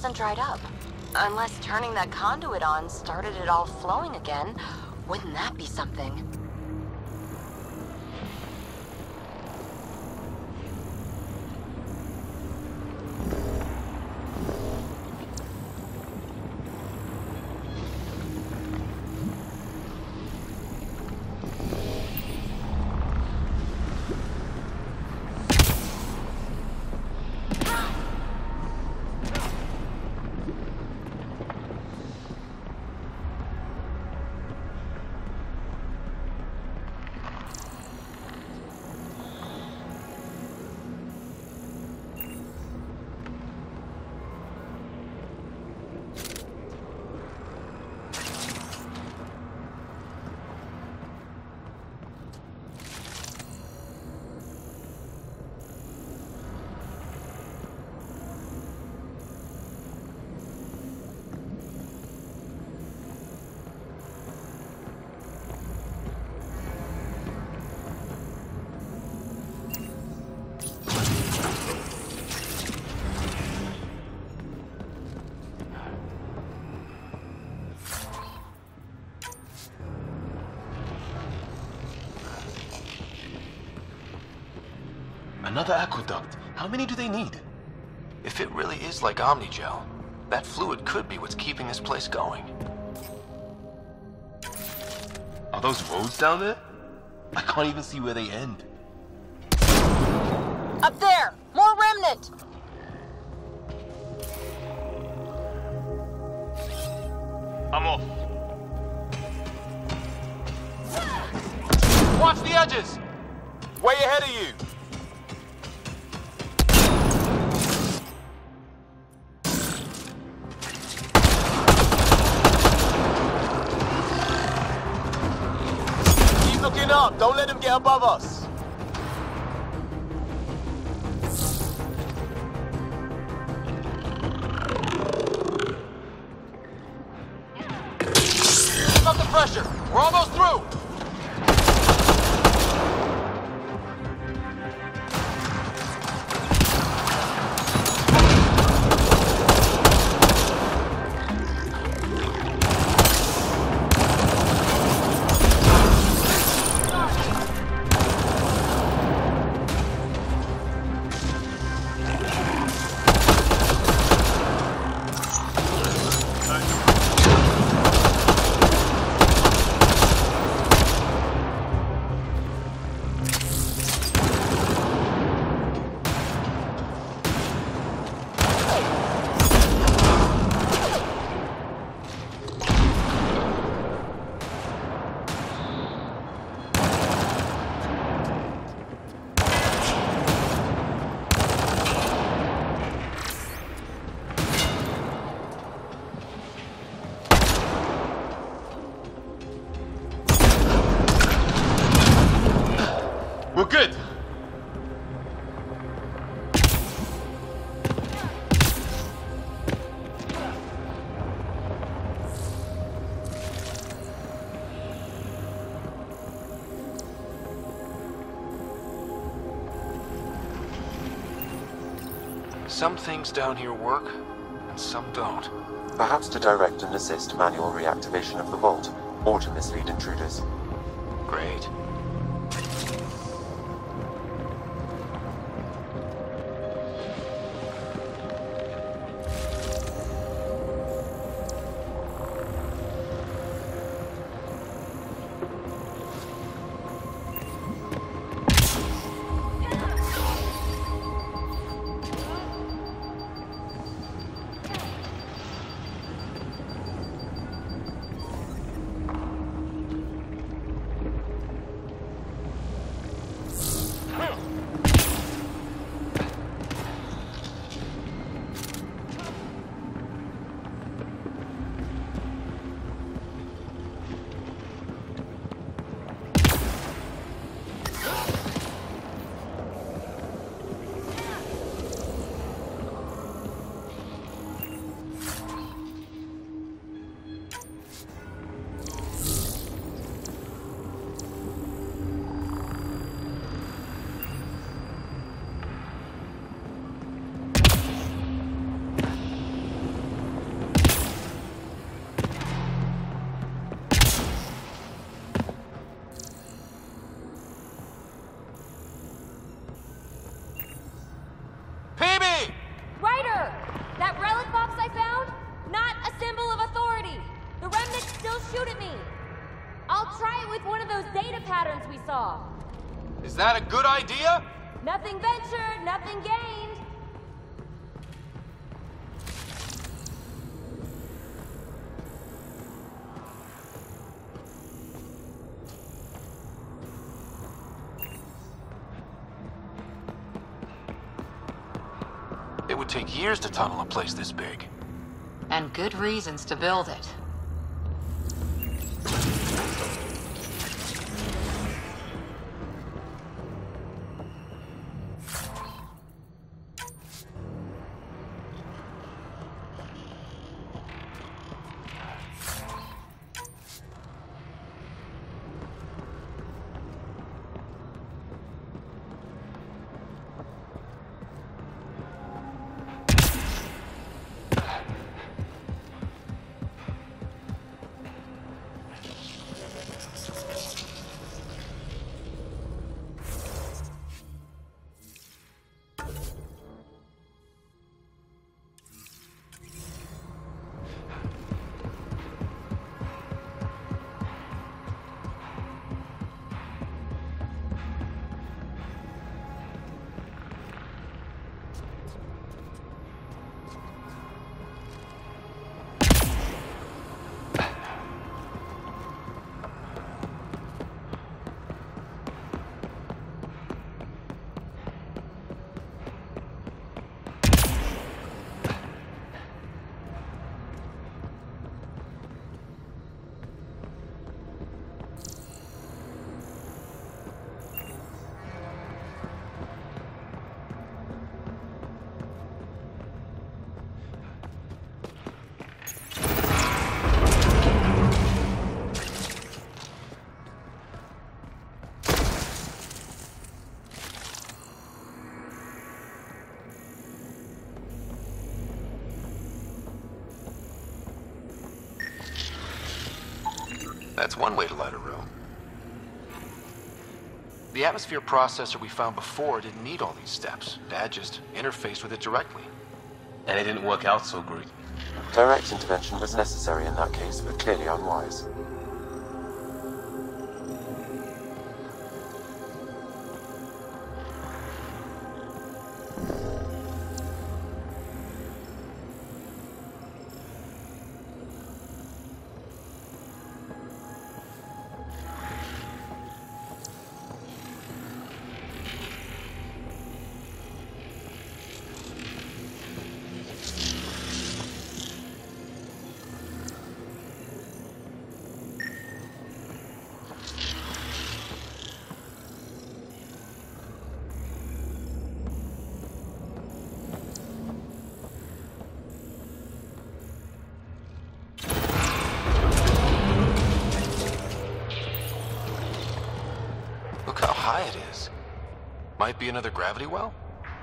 hasn't dried up. Unless turning that conduit on started it all flowing again. Wouldn't that be something? Another aqueduct. How many do they need? If it really is like Omnigel, that fluid could be what's keeping this place going. Are those roads down there? I can't even see where they end. Up there! More Remnant! I'm off. Watch the edges! Way ahead of you! Keep looking up! Don't let him get above us! Keep up the pressure! We're almost through! We're good! Some things down here work, and some don't. Perhaps to direct and assist manual reactivation of the vault, or to mislead intruders. Great. one of those data patterns we saw. Is that a good idea? Nothing ventured, nothing gained. It would take years to tunnel a place this big. And good reasons to build it. That's one way to light a room. The atmosphere processor we found before didn't need all these steps. Dad just interfaced with it directly. And it didn't work out so great. Direct intervention was necessary in that case, but clearly unwise. Look how high it is. Might be another gravity well?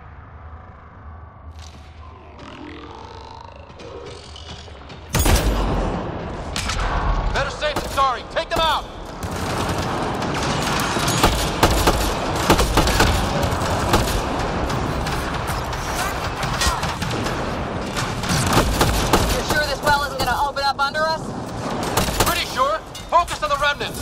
Better safe than sorry. Take them out! You're sure this well isn't gonna open up under us? Pretty sure. Focus on the remnants.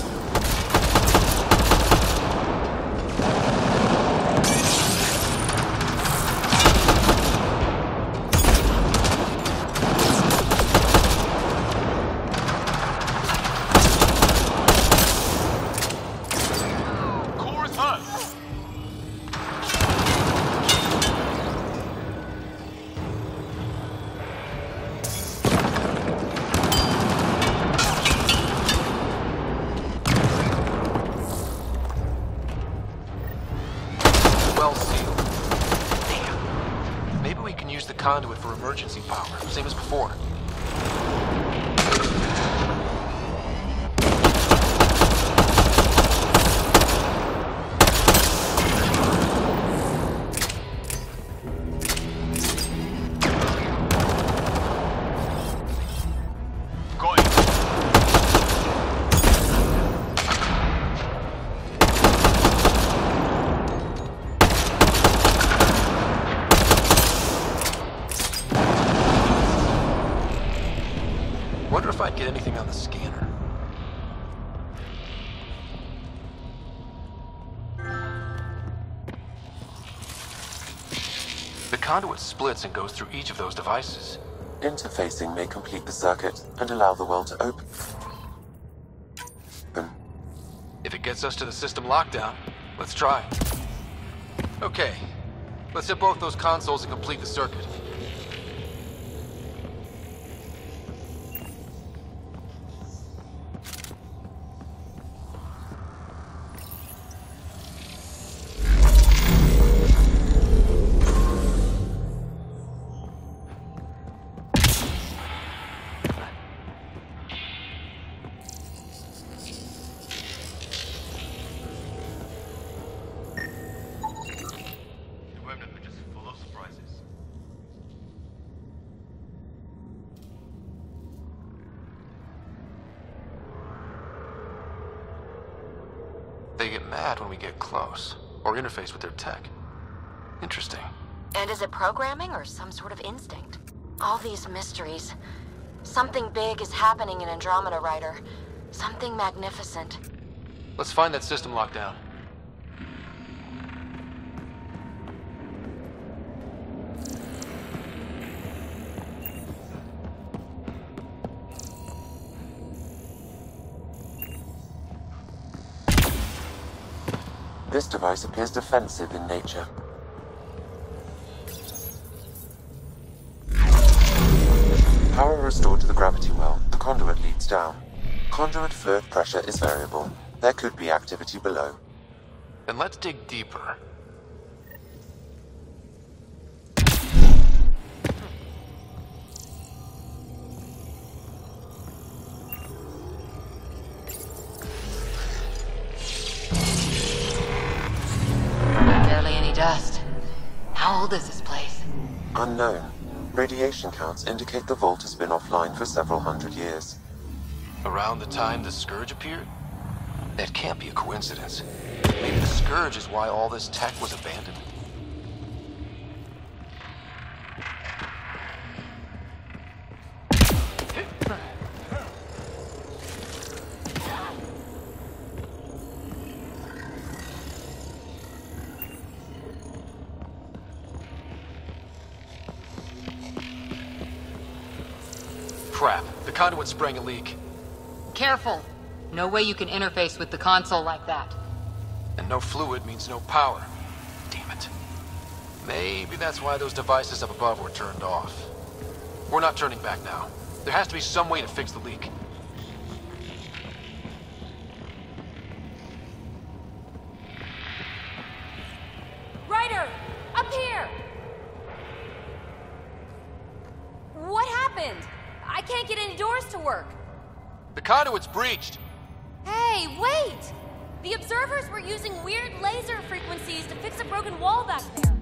Well sealed. Damn. Maybe we can use the conduit for emergency power, same as before. Wonder if I'd get anything on the scanner. conduit splits and goes through each of those devices. Interfacing may complete the circuit and allow the well to open. If it gets us to the system lockdown, let's try. Okay, let's hit both those consoles and complete the circuit. Remnant are just full of surprises. They get mad when we get close, or interface with their tech. Interesting. And is it programming or some sort of instinct? All these mysteries. Something big is happening in Andromeda, Ryder. Something magnificent. Let's find that system lockdown. This device appears defensive in nature. Power restored to the gravity well. The conduit leads down. Conduit fluid pressure is variable. There could be activity below. Then let's dig deeper. Barely any dust. How old is this place? Unknown. Radiation counts indicate the vault has been offline for several hundred years. Around the time the Scourge appeared? That can't be a coincidence. Maybe the Scourge is why all this tech was abandoned? Crap, the conduit sprang a leak. Careful. No way you can interface with the console like that. And no fluid means no power. Damn it. Maybe that's why those devices up above were turned off. We're not turning back now. There has to be some way to fix the leak. Ryder! Up here! What happened? I can't get any doors to work. The conduit's breached. Hey, wait! The observers were using weird laser frequencies to fix a broken wall back there.